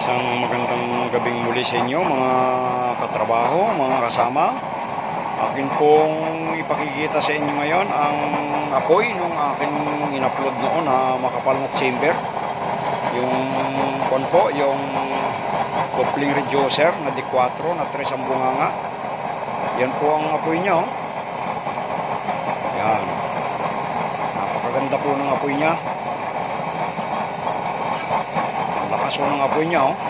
Isang magandang gabing muli sa inyo mga katrabaho, mga kasama. Akin pong ipakikita sa inyo ngayon ang apoy nung aking in-upload noon na makapal na chamber. Yung po, yung coupling reducer na D4 na 3 ang bunganga. Yan po ang apoy niya. Oh. Yan. Napakaganda po ng apoy niya. Lakas ng apoy niya. Oh.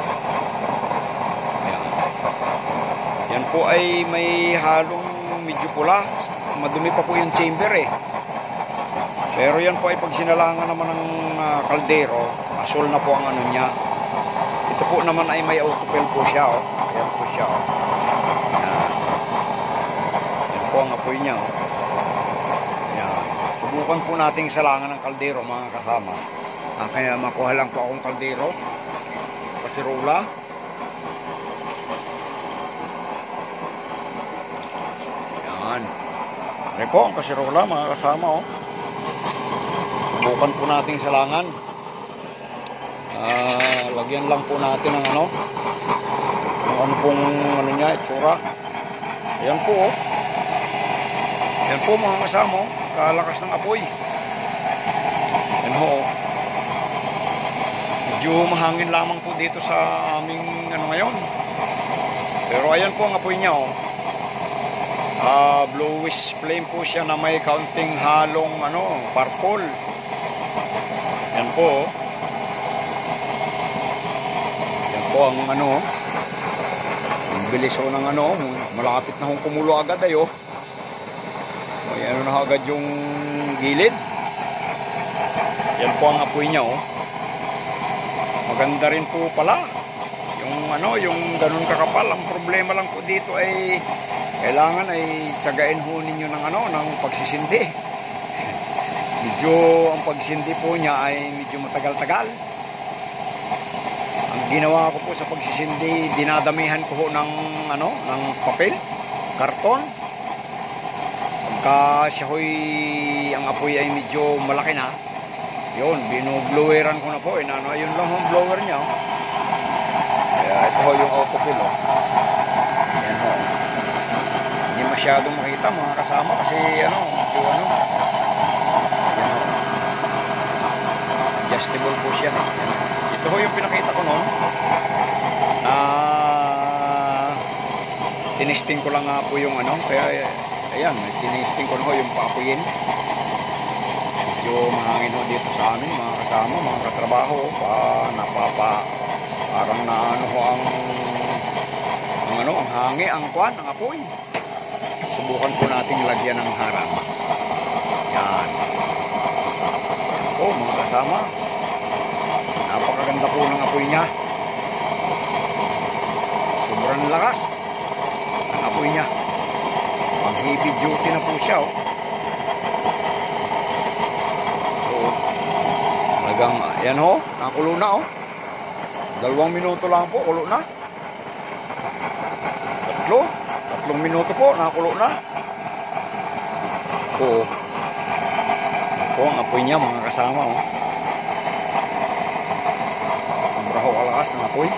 Yan. Yan po ay may halong medyo pula. Madumi pa po yung chamber eh. Pero yan po ay pag sinalangan naman ng kaldero, asul na po ang ano niya. Ito po naman ay may autofill po siya. Oh. Yan po siya. Oh. Yan. Yan po ang apoy niya. Oh. Yan. Subukan po nating salangan ng kaldero mga kasama. Kaya makuha lang po akong kaldero, kasirola. Yan. Ano po ang kasirola mga kasama. Oh. Subukan po nating salangan. Lagyan lang po natin ng ano pong ano niya, itsura. Ayan po. Oh. Ayan po mga kasama. Oh. Kalakas ng apoy. Ayan ho. Oh. Medyo mahangin lamang po dito sa aming ano ngayon. Pero ayan po ang apoy niya. Oh. Bluish flame po siya na may kaunting halong ano, purple. Yan po. Yan po ang ano. Ang bilis ho ng ano. Malapit na hong kumulo agad ayo. May ano na agad yung gilid. Yan po ang apoy niya. Oh. Maganda rin po pala. Yung ano, yung ganun kakapal. Ang problema lang po dito ay kailangan ay tiyagain ho ninyo ng ano, ng pagsisindi. Medyo ang pagsindi po niya ay medyo matagal-tagal. Ang ginawa ko po sa pagsisindi, dinadamihan ko ho ng ano, ng papel, karton. Pagka siya ho'y ang apoy ay medyo malaki na, yun, binubloweran ko na po. Inano, yun lang ang blower niya. Oh. Kaya ito ho yung autofill. Oh. Yan ho. Hindi masyadong makita mga kasama kasi ano, yung ano. Yan ho. Adjustable po siya. Yan. Ito ho yung pinakita ko noon. Tinesting ko lang nga po yung ano. Kaya ayan, tinesting ko na ho yung paapuyin. Medyo mahangin ho dito sa amin mga kasama, mga katrabaho. Parang naano ho ang ano, ang hangi, ang kwan, ang apoy. Subukan po nating lagyan ng harang. Yan. Yan po mga kasama. Napakaganda po ng apoy niya. Sobrang lakas ang apoy niya. Pang heavy duty na po siya. Oh. Talagang, yan ho, nakakulo na oh. 2 minuto lang po, kulo na. 3 minuto po, nakakulo na. Po. Po ang apoy niya mga kasama oh. Sobra ho kalakas ng apoy.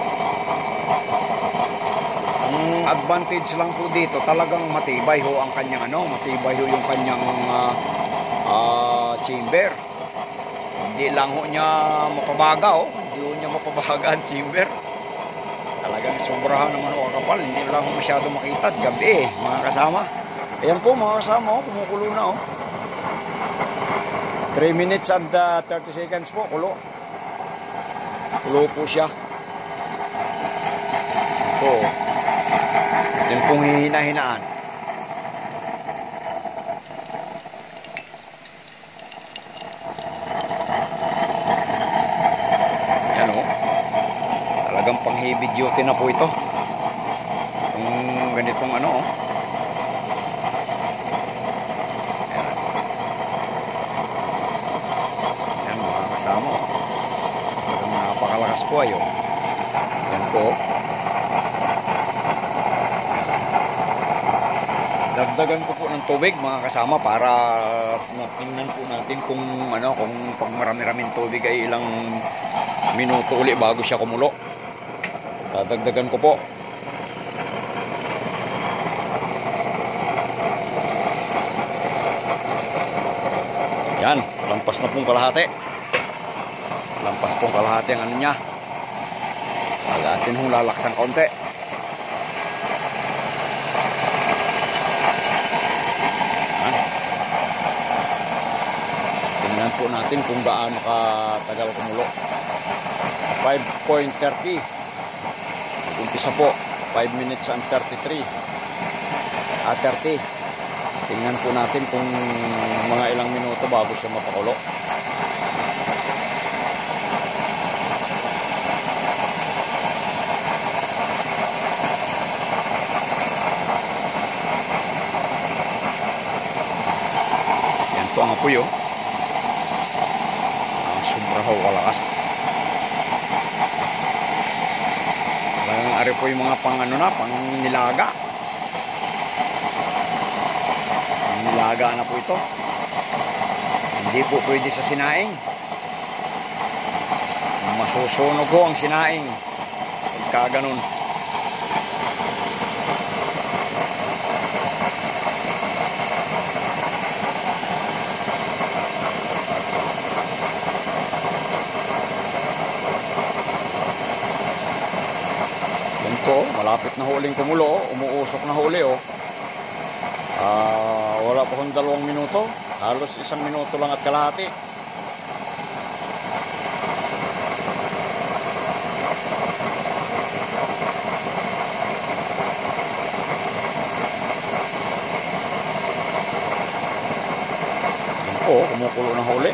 Ang advantage lang po dito, talagang matibay ho ang kanyang ano, matibay ho yung kanyang chamber. Hindi lang ho niya mapabaga oh. Hindi ho niya mapabaga ang chamber. Talagang sobrahan naman ho kapal. Hindi lang ho masyado makita. Gabi mga kasama. Ayan po mga kasama oh. Kumukulo na oh. 3 minutes and 30 seconds po. Kulo. Kulo po siya. Po. Yan pong hihina-hinaan. Talagang pang heavy duty na po ito. Itong ganitong ano oh. Yan mga kasama oh. Talagang napakalakas po ayo. Yan po. Dagdagan ko po ng tubig mga kasama para tingnan po natin kung ano, kung pag marami-raming tubig ay ilang minuto uli bago siya kumulo. Dadagdagan ko po. Yan, lampas na pong kalahati. Lampas pong kalahati ang ano niya. Atin hong lalaksan konti. Yan. Tingnan po natin kung gaano katagal kumulo. 5.30. Umpisa po 5 minutes and 33 30. Tingnan po natin kung mga ilang minuto bago siya mapakulo. Yan po ang apoy, oh. Sobra ho kalakas. Ari po yung mga pang nilaga. Nilaga na po ito. Hindi po pwede sa sinaing. Masusunog ko ang sinaing pagka ganun. Po, malapit na huling kumulo, umuusok na huli, oh. Wala pa kung 2 minuto, halos 1 minuto lang at kalahati. Yan po, kumukulo na huli.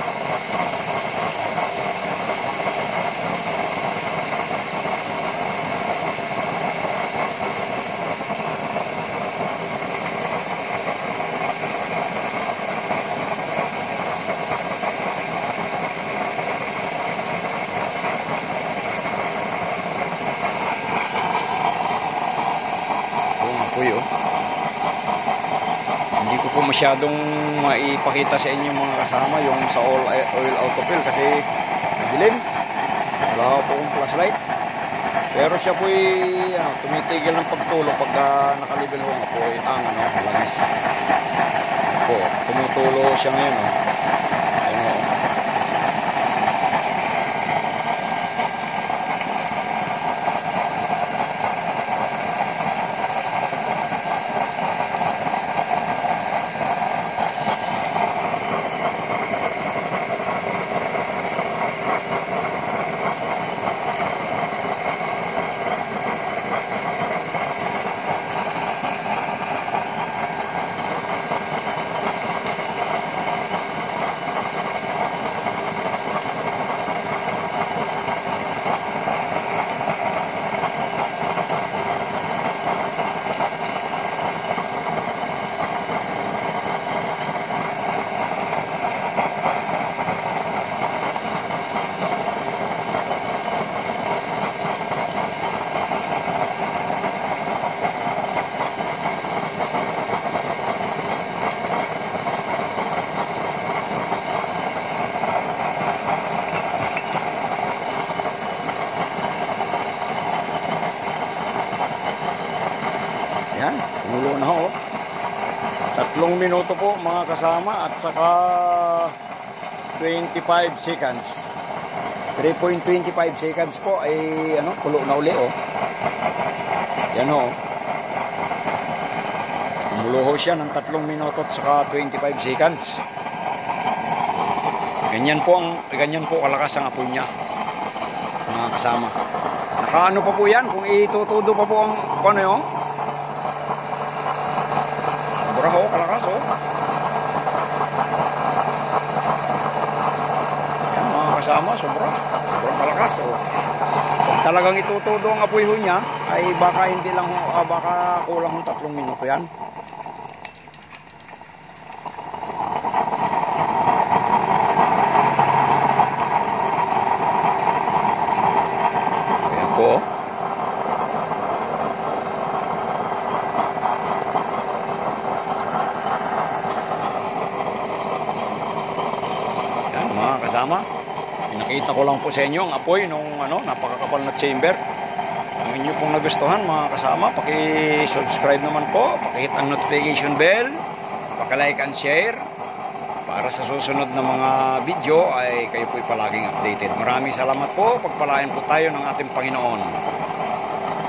Hindi ko po masyadong maipakita sa inyo mga kasama yung sa oil autofill kasi madilim. Wala po akong flashlight. Pero siya po tumitigil ng pagtulo pagka nakalibel ho nga po ang langis. Po, tumutulo siya ngayon, oh. Ayun, oh. Yan, kumulo na ho. 3 minuto po mga kasama at saka 25 seconds. 3.25 seconds po ay kulo na uli, oh. Yan ho. Kumulo ho siya ng 3 minuto at saka 25 seconds. Ganyan po kalakas ang apoy niya mga kasama. Nakaano pa po yan kung itutudo pa po ang yun. Sobra ho, kalakas, oh. Yan mga kasama, sobrang kalakas, oh. Kung talagang itutudo ang apoy ho niya, ay baka hindi lang ho, baka kulang ho 3 minuto yan. Ayan po, oh. Kasama, pinakita ko ko lang po sa inyo ang apoy nung napakakapal na chamber. Kung inyo pong nagustuhan mga kasama, paki-subscribe naman po, paki-hit ang notification bell, paki-like and share para sa susunod na mga video ay kayo po'y palaging updated. Maraming salamat po, pagpalain po tayo ng ating Panginoon.